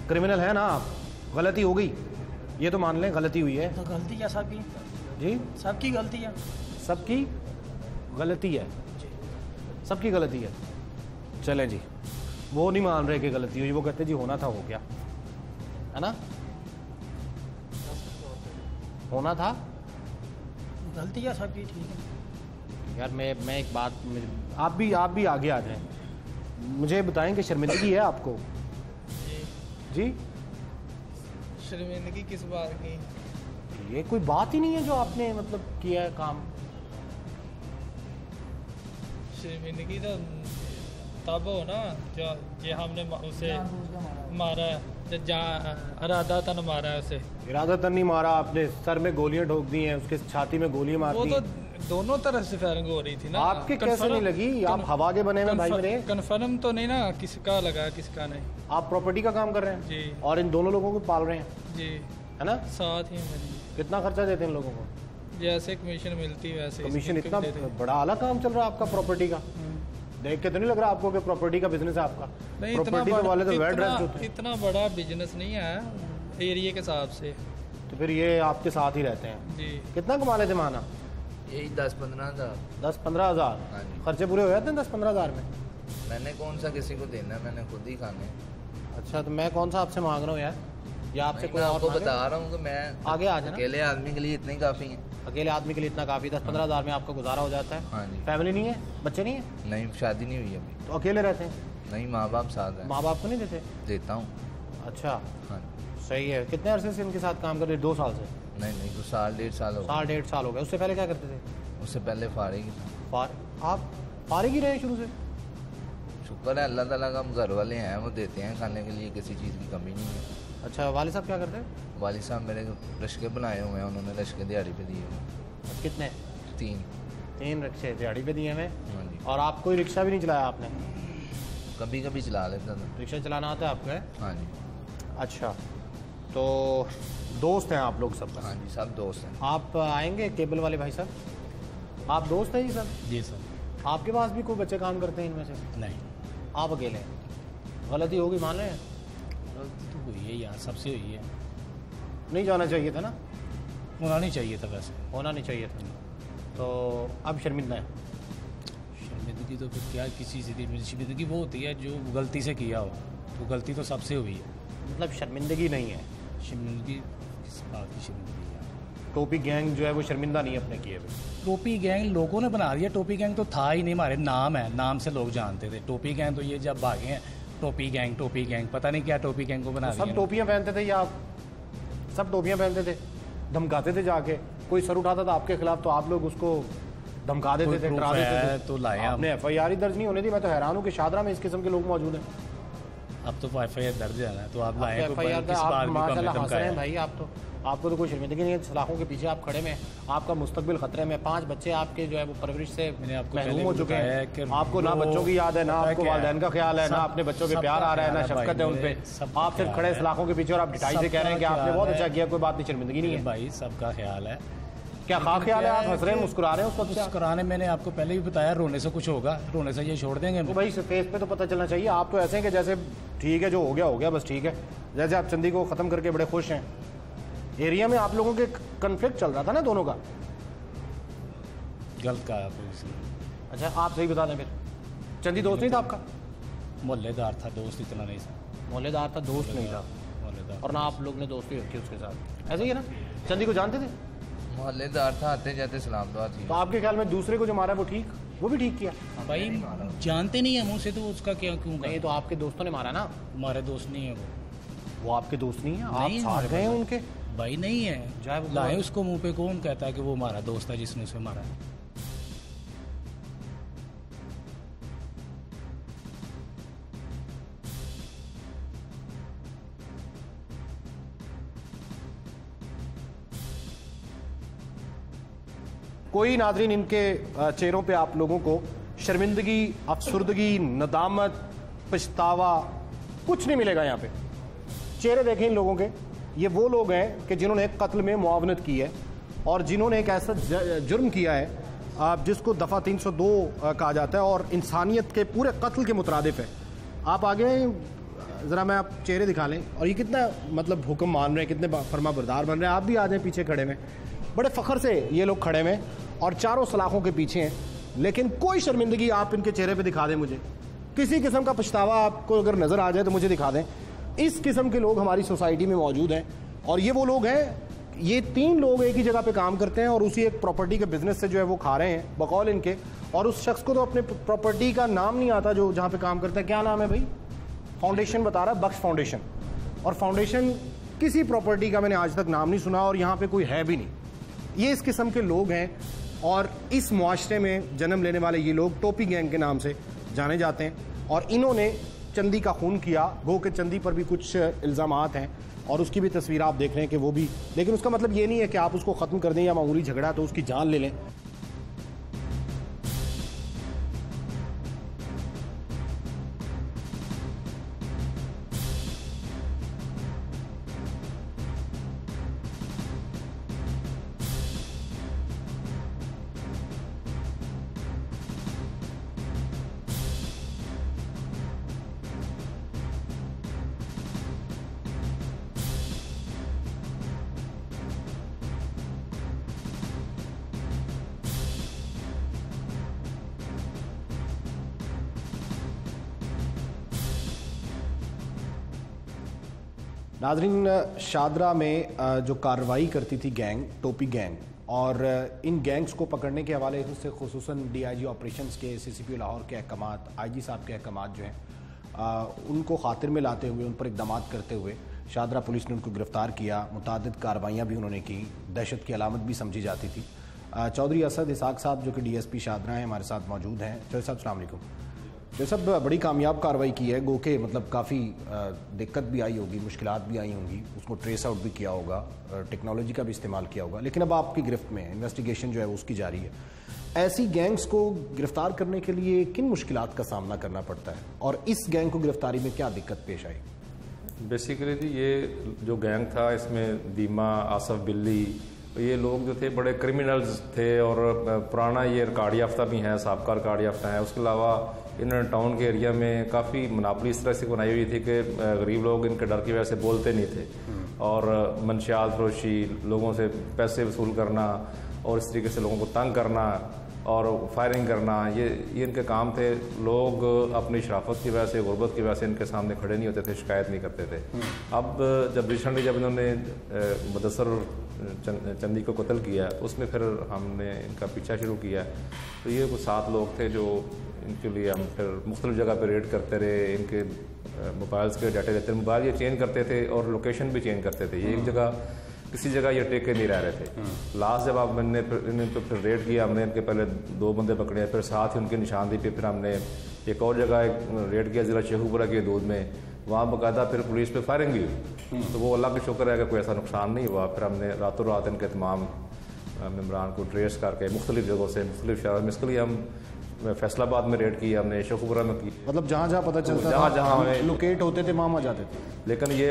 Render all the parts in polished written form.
Criminal है ना आप, गलती हो गई ये तो मान लें, गलती हुई है। तो गलती है सबकी जी, सबकी गलती है। सबकी गलती है, सबकी गलती है। चलें जी, वो नहीं मान रहे कि गलती हुई, वो कहते जी होना था हो गया, है ना, होना था। गलती है सबकी, ठीक है यार मैं एक बात, आप भी आगे आ जाएं, मुझे बताएं कि शर्मिंदगी है आपको? जी, शर्मिंदगी किस बात की? ये कोई बात ही नहीं है जो आपने मतलब किया है काम। शर्मिंदगी तो तब हो ना जो हमने उसे मारा है, इरादतन मारा है उसे। इरादतन नहीं मारा आपने, सर में गोलियां ठोक दी हैं, उसके छाती में गोलियां मार वो दी। तो दोनों तरफ से फायरिंग हो रही थी ना। आपके कैसे नहीं लगी? आप हवा के बने हुए भाई मेरे। कन्फर्म तो नहीं ना किसका लगा किसका नहीं। आप प्रॉपर्टी का काम कर रहे हैं जी, और इन दोनों लोगों को पाल रहे हैं, जी, है ना? साथ ही मेरी कितना खर्चा देते हैं इन लोगों को? जैसे कमीशन मिलती है वैसे कमीशन इसको इतना भी देते हैं। बड़ा आला काम चल रहा है आपका प्रॉपर्टी का। देख के तो नहीं लग रहा आपको कि प्रॉपर्टी का बिजनेस है आपका? नहीं, प्रॉपर्टी के वाले तो वेल ड्रेस्ड होते हैं। इतना बड़ा बिजनेस नहीं है एरिया के हिसाब से। तो फिर ये आपके साथ ही रहते हैं। जी, कितना कमा लेते माना? यही 10-15 हज़ार। 10-15 हज़ार हाँ जी। खर्चे पूरे हो जाते हैं 10-15 हज़ार में? मैंने कौन सा किसी को देना है, मैंने खुद ही खाने हैं। अच्छा, तो मैं कौन सा आपसे मांग रहा हूँ यार, या आपसे नहीं, कोई मैं और आपको मांगे? बता रहा हूँ कि मैं आगे आ जाना। अकेले आदमी के लिए इतने ही काफ़ी हैं। अकेले आदमी के लिए इतना काफ़ी, 10-15 हज़ार में आपका गुजारा हो जाता है? हाँ जी। फैमिली नहीं है, बच्चे नहीं है? नहीं, शादी नहीं हुई अभी। तो अकेले रहते हैं? नहीं, माँ बाप साथ हैं। माँ बाप को नहीं देते? देता हूँ। अच्छा, हाँ, सही है। कितने अरसे से इनके साथ काम कर रहे? 2 साल से? नहीं, तो 1.5 साल हो गए। 1.5 साल हो गए। उससे पहले क्या करते थे? उससे पहले फारिग ही था। आप फारिग ही रहे शुरू से? शुक्र है अल्लाह ताला का, हम घर वाले हैं, वो देते हैं खाने के लिए, किसी चीज़ की कमी नहीं है। अच्छा, वालिद साहब क्या करते हैं? वालिद साहब मेरे रिश्के बनाए हुए हैं, उन्होंने रिश्के दिहाड़ी पे दिए हुए हैं। कितने? 3। रिक्शे दिहाड़ी पे दिए हमें। हाँ जी। और आप कोई रिक्शा भी नहीं चलाया आपने? कभी कभी चला लेता था। रिक्शा चलाना आता है आपको? है? हाँ जी। अच्छा, तो दोस्त हैं आप लोग सब? हाँ जी, सब दोस्त हैं। आप आएंगे केबल वाले भाई साहब? आप दोस्त हैं जी सर? जी सर। आपके पास भी कोई बच्चे काम करते हैं इनमें से? नहीं, आप अकेले हैं? गलती होगी मान रहे हैं? गलती तो हुई है यार, सबसे हुई है। नहीं जाना चाहिए था ना? होना नहीं चाहिए था वैसे। होना नहीं चाहिए था। तो अब शर्मिंदा है? शर्मिंदगी तो फिर क्या, किसी से शर्मिंदगी वो होती है जो गलती से किया हो, तो गलती तो सबसे हुई है। मतलब शर्मिंदगी नहीं है? शर्मिंदगी किस बात की शर्मिंदगी है? टोपी गैंग जो है वो शर्मिंदा नहीं अपने किए हुए? टोपी गैंग लोगों ने बना दिया, टोपी गैंग तो था ही नहीं, हमारे नाम है, नाम से लोग जानते थे। टोपी गैंग तो ये जब भागे हैं, टोपी गैंग पता नहीं क्या टोपी गैंग को बना दिया। सब टोपियां पहनते थे या आप? सब टोपियां पहनते थे, धमकाते थे जाके? कोई सर उठाता था आपके खिलाफ तो आप लोग उसको धमका देते थे, डरा देते थे? तो लाए आपने FIR ही दर्ज नहीं होने दी। मैं तो हैरान हूँ कि शादरा में इस किस्म के लोग मौजूद हैं। अब तो FIR दर्ज है ना, तो आप लाए तो FIR किस बात भी माशाल्लाह कम हंस रहे हैं है भाई। आप तो, आपको तो कोई शर्मिंदगी नहीं है, सलाखों के पीछे आप खड़े में, आपका मुस्तकबिल खतरे में। 5 बच्चे आपके जो है वो परवरिश से मैंने आपको महरूम पहले हो भी चुके बताया हैं। कि आपको ना वो बच्चों की याद है, ना पता आपको क्या है? वालिदैन का ख्याल है, ना सब- अपने बच्चों पे सबका प्यार आ रहा है, ना ख्याल है शफकत है भाई, उन पे। सबका आप सिर्फ ख्याल खड़े है। सलाखों के पीछे और आप ढिठाई से कह रहे हैं कि सबका आपने बहुत ख्याल अच्छा है। किया, कोई बात नहीं, शर्मिंदगी नहीं है। भाई सबका ख्याल है। क्या खा ख्याल है? आप हंस रहे हैं, मुस्कुरा रहे हैं उस वक्त? मुस्कुराने मैंने आपको पहले भी बताया, रोने से कुछ होगा, रोने से ये छोड़ देंगे। तो भाई फेस पे तो पता चलना चाहिए। आप तो ऐसे हैं कि जैसे ठीक है, जो हो गया बस ठीक है। जैसे आप चंदी को ख़त्म करके बड़े खुश हैं। एरिया में आप लोगों के कन्फ्लिक्ट चल रहा था ना दोनों का? गलत कहा आपने इसलिए। अच्छा, आप सही बता दें फिर। चंदी दोस्त नहीं था आपका? मोहल्लेदार था, दोस्त इतना नहीं था। मोहल्लेदार था, दोस्त नहीं था। मोहल्लेदार और ना आप लोग ने दोस्ती रखी उसके साथ, ऐसे ही है ना? चंदी को जानते थे? मोहल्लेदार था, आते जाते सलाम दुआ थी। तो आपके ख्याल में दूसरे को जो मारा वो ठीक, वो भी ठीक किया? भाई जानते नहीं है मुँह से, तो उसका क्या क्यों नहीं, तो आपके दोस्तों ने मारा ना? हमारे दोस्त नहीं है वो आपके दोस्त नहीं है? आप नहीं है साथ हमारे गए हैं पास। उनके? भाई नहीं है, जाए वो लाए कौन? उसको मुंह पे। कौन कहता है कि वो हमारा दोस्त है जिसने उसे मारा? कोई नाज़रीन इनके चेहरों पे आप लोगों को शर्मिंदगी, अफसुर्दगी, नदामत, पछतावा कुछ नहीं मिलेगा यहाँ पे। चेहरे देखें इन लोगों के। ये वो लोग हैं कि जिन्होंने कत्ल में मुआवनत की है और जिन्होंने एक ऐसा जुर्म किया है जिसको दफ़ा 302 कहा जाता है और इंसानियत के पूरे कत्ल के मुतरादिफ है। आप आगे ज़रा मैं आप चेहरे दिखा लें, और ये कितना मतलब हुक्म मान रहे हैं, कितने फर्मा बरदार बन रहे हैं। आप भी आ जाएं पीछे खड़े में, बड़े फ़ख्र से ये लोग खड़े में और चारों सलाखों के पीछे हैं, लेकिन कोई शर्मिंदगी आप इनके चेहरे पे दिखा दें मुझे, किसी किस्म का पछतावा आपको अगर नज़र आ जाए तो मुझे दिखा दें। इस किस्म के लोग हमारी सोसाइटी में मौजूद हैं, और ये वो लोग हैं, ये 3 लोग एक ही जगह पे काम करते हैं और उसी एक प्रॉपर्टी के बिजनेस से जो है वो खा रहे हैं बकौल इनके, और उस शख्स को तो अपने प्रॉपर्टी का नाम नहीं आता जो जहाँ पे काम करता है। क्या नाम है भाई? फाउंडेशन बता रहा है, बख्श फाउंडेशन, और फाउंडेशन किसी प्रॉपर्टी का मैंने आज तक नाम नहीं सुना, और यहाँ पे कोई है भी नहीं। ये इस किस्म के लोग हैं, और इस मुआशरे में जन्म लेने वाले ये लोग टोपी गैंग के नाम से जाने जाते हैं, और इन्होंने चंदी का खून किया। गो के चंदी पर भी कुछ इल्ज़ामात हैं, और उसकी भी तस्वीर आप देख रहे हैं कि वो भी, लेकिन उसका मतलब ये नहीं है कि आप उसको ख़त्म कर दें या मामूली झगड़ा तो उसकी जान ले लें। नाजरीन, शादरा में जो कार्रवाई करती थी गैंग, टोपी गैंग, और इन गैंग्स को पकड़ने के हवाले से खुसूसन DIG ऑपरेशंस के CCP लाहौर के अहकामात, IG साहब के अहकामात जो हैं उनको खातिर में लाते हुए, उन पर इक़दाम करते हुए शादरा पुलिस ने उनको गिरफ़्तार किया। मुतादिद कार्रवाइयाँ भी उन्होंने की, दहशत की अलामत भी समझी जाती थी। चौधरी असद इसाक साहब जो कि DSP शादरा हैं हमारे साथ मौजूद हैं। चौधरी साहब अस्सलाम वालेकुम। जो सब बड़ी कामयाब कार्रवाई की है, गो के मतलब काफ़ी दिक्कत भी आई होगी, मुश्किलात भी आई होंगी, उसको ट्रेस आउट भी किया होगा, टेक्नोलॉजी का भी इस्तेमाल किया होगा, लेकिन अब आपकी गिरफ्त में इन्वेस्टिगेशन जो है उसकी जारी है। ऐसी गैंग्स को गिरफ्तार करने के लिए किन मुश्किलात का सामना करना पड़ता है, और इस गैंग को गिरफ्तारी में क्या दिक्कत पेश आई? बेसिकली ये जो गैंग था, इसमें दीमा, आसफ बिल्ली, ये लोग जो थे बड़े क्रिमिनल्स थे, और पुराना ये रिकॉर्ड याफ्ता भी हैं, साबका रिकॉर्ड याफ्ता हैं। उसके अलावा इन्होंने टाउन के एरिया में काफ़ी मुनाफली इस तरह से बनाई हुई थी कि गरीब लोग इनके डर की वजह से बोलते नहीं थे, और मंशियात फरोशी, लोगों से पैसे वसूल करना और इस तरीके से लोगों को तंग करना और फायरिंग करना, ये इनके काम थे। लोग अपनी शराफत की वजह से, गुर्बत की वजह से इनके सामने खड़े नहीं होते थे, शिकायत नहीं करते थे। अब जब रिसेंटली जब इन्होंने मुदस्सर चंदी को कत्ल किया, उसमें फिर हमने इनका पीछा शुरू किया। तो ये कुछ 7 लोग थे जो इनके लिए हम फिर मुख्तलिफ जगह पे रेड करते रहे, इनके मोबाइल्स के डाटा लेते, मोबाइल ये चेंज करते थे और लोकेशन भी चेंज करते थे। ये एक जगह किसी जगह ये टेके नहीं रह रहे थे। लास्ट जब आप मैंने इन्हें तो फिर रेड किया, हमने इनके पहले 2 बंदे पकड़े, फिर साथ ही उनकी निशानदेही पे फिर हमने एक और जगह रेड किया ज़िला शेखुपुरा के दूध में, वहाँ बाकायदा फिर पुलिस पे फायरिंग भी हुई। तो वो अल्लाह का शुक्र है कि कोई ऐसा नुकसान नहीं हुआ। फिर हमने रातों रात इनके तमाम मेम्बरान को ट्रेस करके मुख्तलिफ जगहों से, मुख्तलिफ शहरों में, इसके लिए हम फैसलाबाद में रेड किया, हमने शेखुपुरा में की, मतलब जहाँ जहाँ पता चलता जहाँ हमें लोकेट होते थे वहाँ जाते थे। लेकिन ये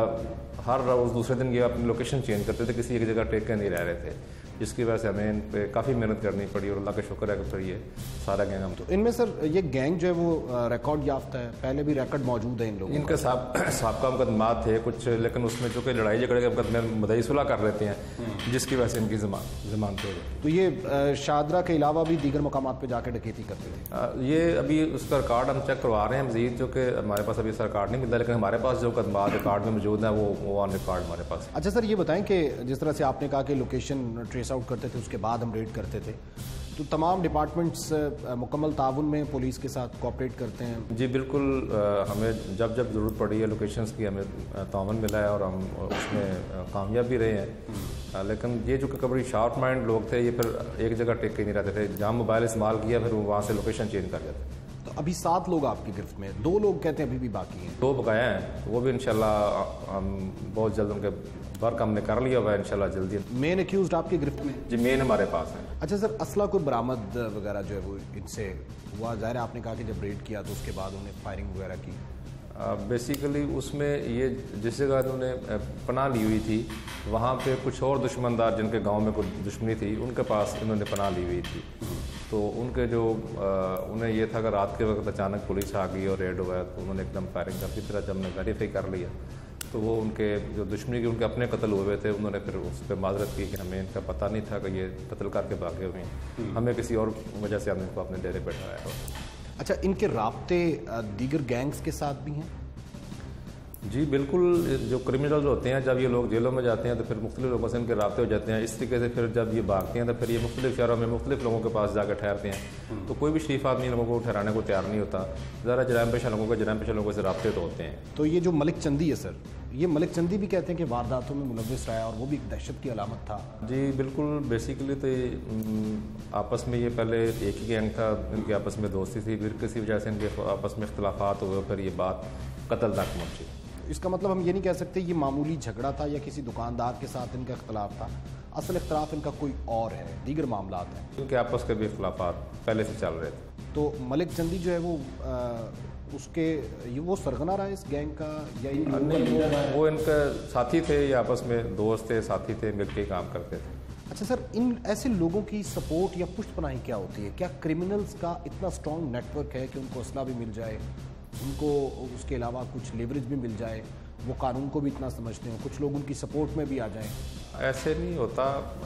हर रोज़ दूसरे दिन ये अपनी लोकेशन चेंज करते थे, किसी एक जगह टेके नहीं रह रहे थे, जिसकी वजह से हमें इन पे काफ़ी मेहनत करनी पड़ी, और अल्लाह का शुक्र है कि फिर ये सारा गैंग हम। तो इनमें सर ये गैंग जो है वो रिकॉर्ड याफ्ता है, पहले भी रिकॉर्ड मौजूद है इन लोगों इनके साबका मुकदमात थे कुछ, लेकिन उसमें चूँकि लड़ाई झगड़े के मुकदमे मदई सुलह कर लेते हैं, जिसकी वजह से इनकी जमानत हो गई। तो ये शादरा के अलावा भी दीगर मकामात पे जाकर डकैती करते थे। ये अभी उसका रिकॉर्ड हम चेक करवा रहे हैं मजीद, जो कि हमारे पास अभी इसका रिकॉर्ड नहीं मिलता, लेकिन हमारे पास जो मुकदमात रिकॉर्ड में मौजूद हैं वो ऑन रिकॉर्ड हमारे पास। अच्छा सर, ये बताएं कि जिस तरह से आपने कहा कि लोकेशन ट्रेस आउट करते थे, उसके बाद हम रेड करते थे, तो तमाम डिपार्टमेंट्स मुकम्मल ताउन में पुलिस के साथ कोऑपरेट करते हैं? जी बिल्कुल, हमें जब जब ज़रूरत पड़ी है लोकेशंस की हमें ताउन मिला है, और हम उसमें कामयाब भी रहे हैं। लेकिन ये जो कभी शार्प माइंड लोग थे, ये फिर एक जगह टेक के नहीं रहते थे, जहाँ मोबाइल इस्तेमाल किया फिर वो वहाँ से लोकेशन चेंज कर जाते। तो अभी 7 लोग आपकी गिरफ्त में, 2 लोग कहते हैं अभी भी बाकी हैं। 2 बकाया हैं, वो भी इंशाल्लाह हम बहुत जल्द उनके वर्क हमने कर लिया हुआ है, इंशाल्लाह जल्दी। मेन एक्यूज्ड आपकी गिरफ्त में? जी मेन हमारे पास है। अच्छा सर, असला कोई बरामद वगैरह जो है वो इनसे हुआ? ज़ाहिर है आपने कहा कि जब रेड किया तो उसके बाद उन्हें फायरिंग वगैरह की। बेसिकली उसमें ये जिस जगह उन्होंने पनाह ली हुई थी, वहाँ पे कुछ और दुश्मनदार जिनके गांव में कुछ दुश्मनी थी, उनके पास इन्होंने पनाह ली हुई थी। तो उनके जो उन्हें ये था कि रात के वक्त अचानक पुलिस आ गई और रेड हुआ, तो उन्होंने एकदम फायरिंग कर दी। फिर जब हमने वेरीफाई कर लिया तो वो उनके जो दुश्मनी के उनके अपने कत्ल हुए थे, उन्होंने फिर उस पर माजरत की कि हमें इनका पता नहीं था कि ये कत्ल करके भागे हुए हैं, हमें किसी और वजह से हमने इनको अपने डेरे बैठाया हो। अच्छा, इनके राब्ते दीगर गैंग्स के साथ भी हैं? जी बिल्कुल, जो क्रिमिनल्स होते हैं जब ये लोग जेलों में जाते हैं तो फिर मुख्तलिफ लोगों से इनके राब्ते हो जाते हैं। इस तरीके से फिर जब ये भागते हैं तो फिर ये मुख्तलिफ शहरों में मुख्तलिफ लोगों के पास जाकर ठहरते हैं। तो कोई भी शरीफ आदमी लोगों को ठहराने को तैयार नहीं होता। ज़रा जराम पेशा लोगों से राब्ते तो होते हैं। तो ये जो मलिक चंदी है सर, ये मलिक चंदी भी कहते हैं कि वारदातों में मुलव्विस रहा है और वो भी एक दहशत की अलामत था। जी बिल्कुल, बेसिकली तो ये आपस में ये पहले एक ही गैंग था, इनकी आपस में दोस्ती थी, फिर किसी वजह से इनके आपस में इख्तलाफात हुए, फिर ये बात कत्ल तक पहुँची। इसका मतलब हम ये नहीं कह सकते ये मामूली झगड़ा था या किसी दुकानदार के साथ इनका इख्तलाफ था, असल इख्तलाफ इनका कोई और है, दीगर मामलात हैं। इनके आपस के भी इख्तलाफात पहले से चल रहे थे। तो मलिक चंदी जो है वो उसके वो सरगना रहा है इस गैंग का या वो इनके साथी थे, ये आपस में दोस्त थे, साथी थे, मिलकर काम करते थे। अच्छा सर, इन ऐसे लोगों की सपोर्ट या पुष्टपनाही क्या होती है? क्या क्रिमिनल्स का इतना स्ट्रॉन्ग नेटवर्क है कि उनको असला भी मिल जाए, उनको उसके अलावा कुछ लेवरेज भी मिल जाए, वो कानून को भी इतना समझते हैं, कुछ लोग उनकी सपोर्ट में भी आ जाएं? ऐसे नहीं होता।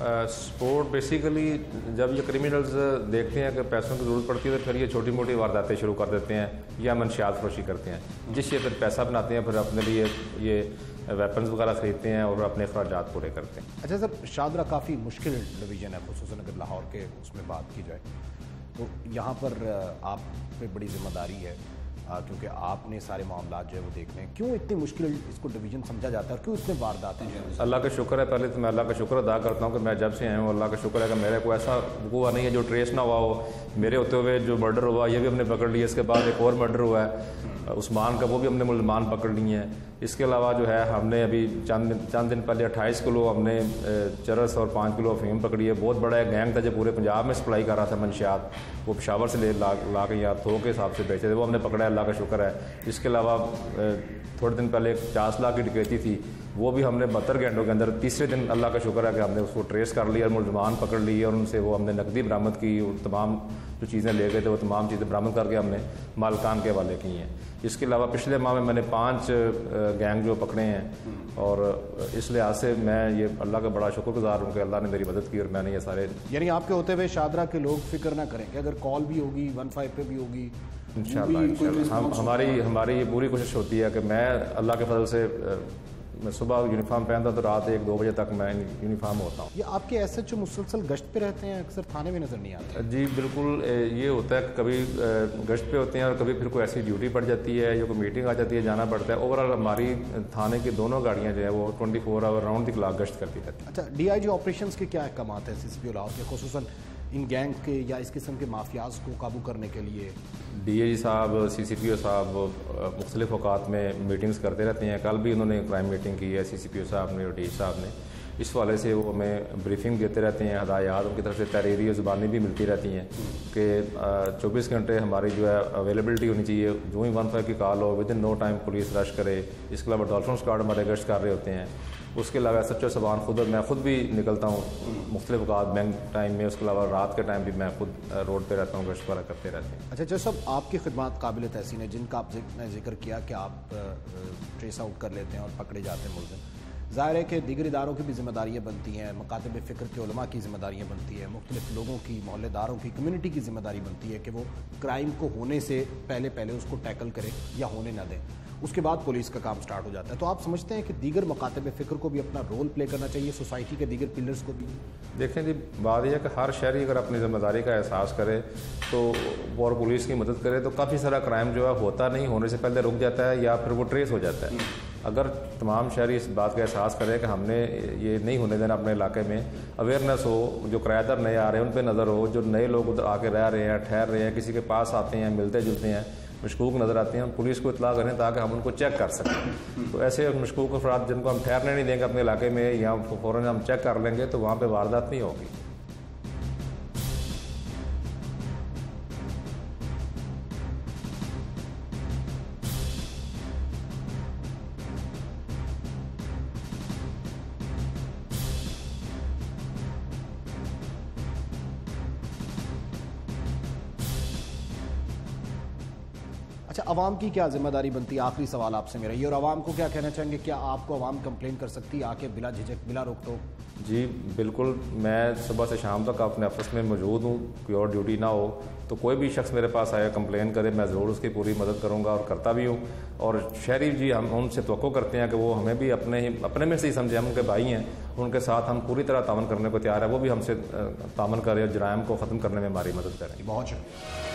सपोर्ट बेसिकली जब ये क्रिमिनल्स देखते हैं कि पैसों की ज़रूरत पड़ती है तो फिर ये छोटी मोटी वारदातें शुरू कर देते हैं या मनशियात फरोशी करते हैं, जिससे फिर पैसा बनाते हैं, फिर अपने लिए ये वेपन्स वगैरह खरीदते हैं और अपने अखराजात पूरे करते हैं। अच्छा सर, शादरा काफ़ी मुश्किल डिवीज़न है, खुसूसन अगर लाहौर के उसमें बात की जाए तो यहाँ पर आप पे बड़ी जिम्मेदारी है क्योंकि आपने सारे मामला जो है वो देखने हैं। क्यों इतनी मुश्किल इसको डिवीज़न समझा जाता है और क्यों इतने वारदात हैं? अल्लाह का शुक्र है, पहले तो मैं अल्लाह का शुक्र अदा करता हूँ कि मैं जब से आया हूँ अल्लाह का शुक्र है कि मेरे को ऐसा हुआ नहीं है जो ट्रेस ना हुआ हो। मेरे होते हुए जो मर्डर हुआ ये भी हमने पकड़ लिया, इसके बाद एक और मर्डर हुआ है उस्मान का, वो भी हमने मुल्ज़मान पकड़ लिए हैं। इसके अलावा जो है हमने अभी चंद दिन पहले 28 किलो हमने चरस और 5 किलो अफीम पकड़ी है। बहुत बड़ा एक गैंग था जो पूरे पंजाब में सप्लाई कर रहा था मनशियात, वो पेशावर से ला के यहाँ थोक के हिसाब से बेचे थे, वो हमने पकड़ा है, अल्लाह का शुक्र है। इसके अलावा थोड़े दिन पहले 50 लाख की डकैती थी, वो भी हमने 72 घंटों के अंदर तीसरे दिन अल्लाह का शुक्र है कि हमने उसको ट्रेस कर लिया और मुल्ज़मान पकड़ लिए और उनसे वो हमने नकदी बरामद की और तमाम जो चीज़ें ले गए थे वो तमाम चीज़ें बरामद करके हमने मालकान के हवाले की हैं। इसके अलावा पिछले माह में मैंने 5 गैंग जो पकड़े हैं और इस लिहाज से मैं ये अल्लाह का बड़ा शुक्रगुजार हूँ कि अल्लाह ने मेरी मदद की और मैंने ये सारे। यानी आपके होते हुए शादरा के लोग फिक्र ना करें कि अगर कॉल भी होगी 15 पे भी होगी इंशाअल्लाह हमारी ये पूरी कोशिश होती है कि मैं अल्लाह के फजल से मैं सुबह यूनिफॉर्म पहनता तो रात 1-2 बजे तक मैं यूनिफॉर्म होता हूँ। ये आपके ऐसे जो मुसलसल गश्त पे रहते हैं, अक्सर थाने में नज़र नहीं आते? जी बिल्कुल, ये होता है कि कभी गश्त पे होते हैं और कभी फिर कोई ऐसी ड्यूटी पड़ जाती है या कोई मीटिंग आ जाती है, जाना पड़ता है। ओवरऑल हमारी थाने की दोनों गाड़ियाँ जो है वो 24 आवर राउंड द क्लॉक गश्त करती रहती हैं। अच्छा, DIG ऑपरेशंस के क्या अहकाम हैं CCP लाहौर के, खुसूसन इन गैंग के या इस किस्म के माफियाज को काबू करने के लिए? DIG साहब, CCPO साहब मुख्तलिफ औकात में मीटिंग्स करते रहते हैं। कल भी उन्होंने क्राइम मीटिंग की है CCPO साहब ने और DIG साहब ने। इस वाले से वो हमें ब्रीफिंग देते रहते हैं, हदायत उनकी तरफ से तहरीरी और ज़ुबानी भी मिलती रहती हैं कि 24 घंटे हमारी जो है अवेलेबिलिटी होनी चाहिए। जो ही 15 की कॉल हो within no time police rush करे। इसके अलावा डॉल्फिन स्क्वाड हमारे गश्त कर रहे होते हैं। उसके अलावा सच्चो सबान मैं खुद भी निकलता हूँ मुख्तलिफ औकात बैंक टाइम में। उसके अलावा रात के टाइम भी मैं खुद रोड पे रहता हूँ, गश्त वगैरह करते रहते हैं। अच्छा जैसे आपकी खिदमत काबिल तहसीन है, जिनका आपने जिक्र किया कि आप ट्रेस आउट कर लेते हैं और पकड़े जाते हैं मुलज़िम। ज़ाहिर है कि दीगर इदारों की भी जिम्मेदारियाँ बनती हैं, मकातब फ़िक्र के उलमा की जिम्मेदारियाँ बनती हैं, मुख्तलिफ लोगों की, मोहल्लेदारों की, कम्यूनिटी की जिम्मेदारी बनती है कि वो क्राइम को होने से पहले उसको टैकल करें या होने ना दें। उसके बाद पुलिस का काम स्टार्ट हो जाता है। तो आप समझते हैं कि दीगर मकातब फ़िक्र को भी अपना रोल प्ले करना चाहिए, सोसाइटी के दीगर पिलर्स को भी? देखें जी, बात यह है कि हर शहरी अगर अपनी जिम्मेदारी का एहसास करे तो और पुलिस की मदद करे तो काफ़ी सारा क्राइम जो है होता नहीं, होने से पहले रुक जाता है या फिर वो ट्रेस हो जाता है। अगर तमाम शहरी इस बात का एहसास करें कि हमने ये नहीं होने देना अपने इलाके में, अवेयरनेस हो, जो किराएदार नए आ रहे हैं उन पर नज़र हो, जो नए लोग उधर आके रह रहे हैं, ठहर रहे हैं, किसी के पास आते हैं, मिलते जुलते हैं, मशकूक नज़र आते हैं, हम पुलिस को इतला करें ताकि हम उनको चेक कर सकें। तो ऐसे मशकूक अफराद जिनको हम ठहरने नहीं देंगे अपने इलाके में या फ़ौरन हम चेक कर लेंगे तो वहाँ पर वारदात नहीं होगी। अच्छा, अवाम की क्या जिम्मेदारी बनती है? आखिरी सवाल आपसे मेरा ये, और अवाम को क्या कहना चाहेंगे? क्या आपको अवाम कंप्लेन कर सकती है आके बिला झिझक, बिला रोक टोक? जी बिल्कुल, मैं सुबह से शाम तक अपने ऑफिस में मौजूद हूँ। कोई और ड्यूटी ना हो तो कोई भी शख्स मेरे पास आया कंप्लेन करे, मैं ज़रूर उसकी पूरी मदद करूँगा और करता भी हूँ। और शहरी जी हम उनसे तवक्को करते हैं कि वो हमें भी अपने में से ही समझे, हम उनके भाई हैं, उनके साथ हम पूरी तरह तावन करने को तैयार है। वो भी हमसे तावन करें और जराइम को ख़त्म करने में हमारी मदद करें। बहुत शुक्रिया।